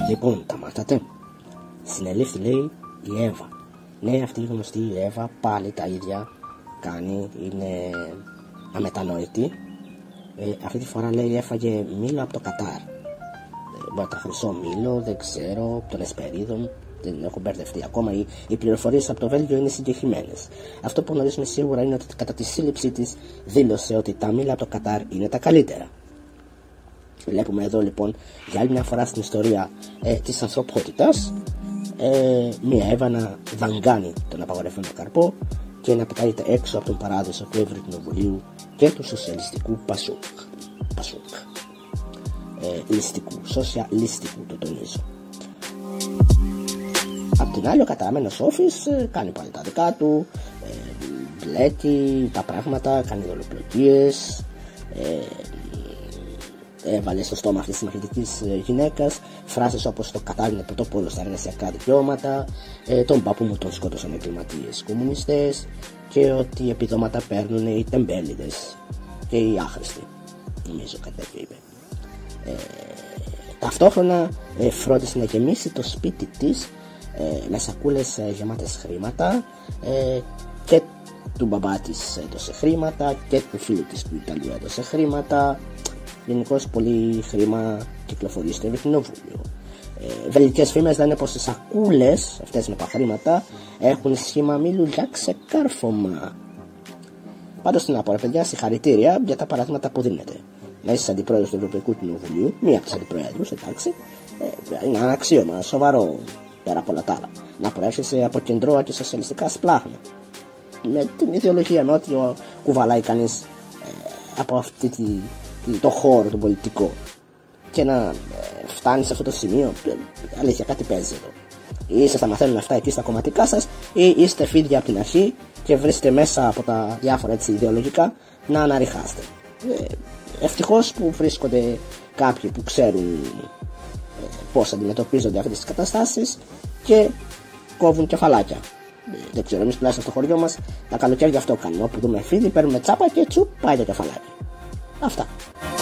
Λοιπόν, τα μάθατε. Συνελήφθη, λέει, η Εύα. Ναι, αυτή η γνωστή η Εύα πάλι τα ίδια κάνει, είναι αμετανόητη. Αυτή τη φορά, λέει, έφαγε μήλο από το Κατάρ. Μπορεί τα χρυσό μήλο, δεν ξέρω, των Εσπερίδων, δεν έχω μπερδευτεί ακόμα. Οι πληροφορίες από το Βέλγιο είναι συγκεκριμένες. Αυτό που γνωρίζουμε σίγουρα είναι ότι κατά τη σύλληψή της δήλωσε ότι τα μήλα από το Κατάρ είναι τα καλύτερα. Βλέπουμε εδώ λοιπόν για άλλη μια φορά στην ιστορία της ανθρωπότητας μια Εύα να δαγκάνει τον απαγορευμένο καρπό και να πετάγεται έξω από τον παράδεισο του Ευρωκοινοβουλίου και του σοσιαλιστικού Πασούκ. Σοσιαλιστικού, το τονίζω. Απ' την άλλη ο καταραμένος Όφης κάνει πάλι τα δικά του, μπλέκει τα πράγματα, κάνει δολοπλοκίες, έβαλε στο στόμα αυτής της μαχητικής γυναίκας φράσεις όπως το Κατάρ είναι πρωτοπόλο στα εργασιακά δικαιώματα, τον πάπου μου τον σκότωσαν εγκληματίες κομμουνιστές και ότι οι επιδόματα παίρνουν οι τεμπέληδες και οι άχρηστοι, νομίζω κάτι τέτοιο είπε. Ταυτόχρονα φρόντισε να γεμίσει το σπίτι της με σακούλες γεμάτες χρήματα και του μπαμπά της έδωσε χρήματα και του φίλου της του Ιταλίου έδωσε χρήματα. Γενικώς πολύ χρήμα κυκλοφορεί στο Ευρωκοινοβούλιο. Βελγικές φήμες λένε πως οι σακούλες αυτές με τα χρήματα έχουν σχήμα μήλου για ξεκάρφωμα. Πάντως τι να πω, ρε παιδιά, συγχαρητήρια για τα παραδείγματα που δίνετε. Να είσαι αντιπρόεδρος του Ευρωπαϊκού Κοινοβουλίου, μία από τις αντιπροέδρους, εντάξει, είναι ένα αξίωμα σοβαρό πέρα από όλα τα άλλα. Να προέρχεσαι από κεντρώα και σοσιαλιστικά σπλάχνα. Με την ιδεολογία με ό,τι κουβαλάει κανείς από αυτή το χώρο, τον πολιτικό, και να φτάνει σε αυτό το σημείο, αλήθεια κάτι παίζει εδώ. Ή σας τα μαθαίνουν αυτά εκεί στα κομματικά σας, ή είστε φίδια από την αρχή και βρίσκετε μέσα από τα διάφορα έτσι ιδεολογικά να αναρριχάστε. Ευτυχώς που βρίσκονται κάποιοι που ξέρουν πώς αντιμετωπίζονται αυτές τις καταστάσεις και κόβουν κεφαλάκια. Δεν ξέρω, εμείς τουλάχιστον στο χωριό μας τα καλοκαίρια αυτό κάνουμε. Όπου δούμε φίδι, παίρνουμε τσάπα και τσουπ, πάει το κεφαλάκι. Αυτά.